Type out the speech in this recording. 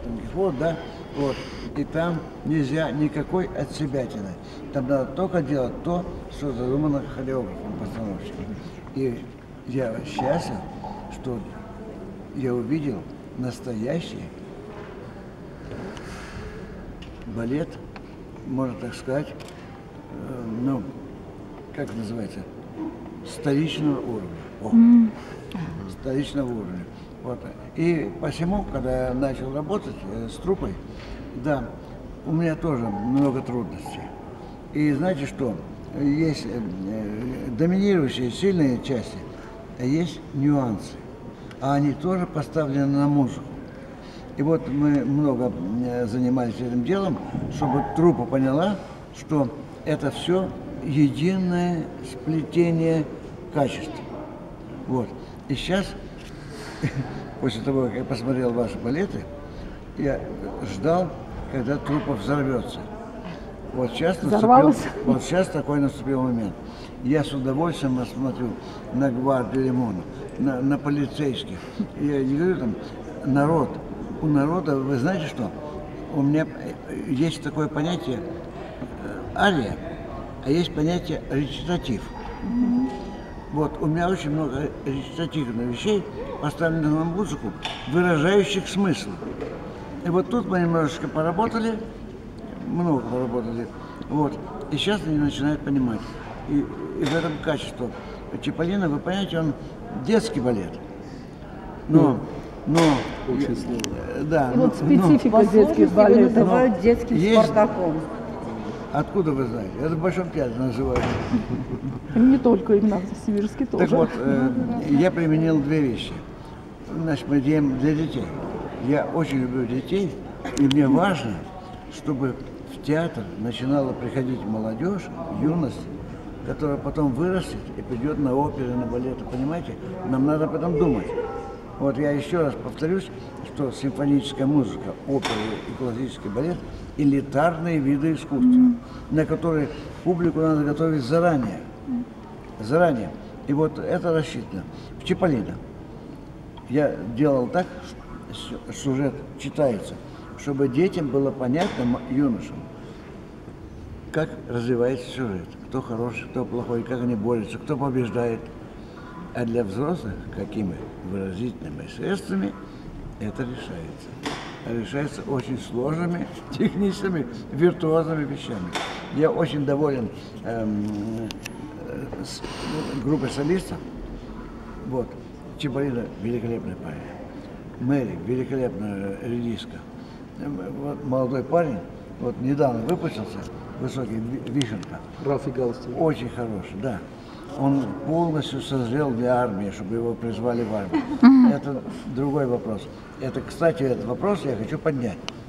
тонких вод, да, вот, и там нельзя никакой отсебятины. Там надо только делать то, что задумано хореографом, постановщиком. И я счастлив, что я увидел настоящий балет, можно так сказать, ну, как называется, столичного уровня. Столичного уровня. Вот. И посему, когда я начал работать с труппой, да, у меня тоже много трудностей. И знаете что? Есть доминирующие сильные части, а есть нюансы. А они тоже поставлены на музыку. И вот мы много занимались этим делом, чтобы труппа поняла, что это все единое сплетение качеств. Вот. И сейчас, после того, как я посмотрел ваши балеты, я ждал, когда труппа взорвется. Вот сейчас такой наступил момент. Я с удовольствием смотрю на гвардию Лимона, на полицейских. Я не говорю там, народ. У народа, вы знаете что? У меня есть такое понятие ария, а есть понятие речитатив. Вот, у меня очень много речитативных вещей, поставленных на музыку, выражающих смысл. И вот тут мы немножечко поработали, много поработали, вот, и сейчас они начинают понимать. И в этом качестве Чиполлино, вы понимаете, он детский балет, но очень сложно. Да, и вот специфика детских балетов. Называют детским Спартаком. Откуда вы знаете? Это в Большом театре называют. Не только Игнатий Сибирский тоже. Так вот, я применил две вещи. Значит, мы делаем для детей. Я очень люблю детей, и мне важно, чтобы в театр начинала приходить молодежь, юность, которая потом вырастет и придет на оперы, на балеты. Понимаете? Нам надо об этом думать. Вот я еще раз повторюсь, что симфоническая музыка, опера и классический балет – элитарные виды искусства, на которые публику надо готовить заранее. Заранее. И вот это рассчитано. В Чиполлино я делал так, что сюжет читается, чтобы детям было понятно, юношам, как развивается сюжет, кто хороший, кто плохой, как они борются, кто побеждает. А для взрослых, какими выразительными средствами, это решается. А решается очень сложными, техническими, виртуозными вещами. Я очень доволен с группой солистов. Вот. Чиполлино – великолепная парень. Мэри – великолепная редиска. Вот молодой парень, вот недавно выпустился, высокий, Вишенка. Рафи Галстин. Очень хороший, да. Он полностью созрел для армии, чтобы его призвали в армию. Это другой вопрос. Это, кстати, этот вопрос я хочу поднять.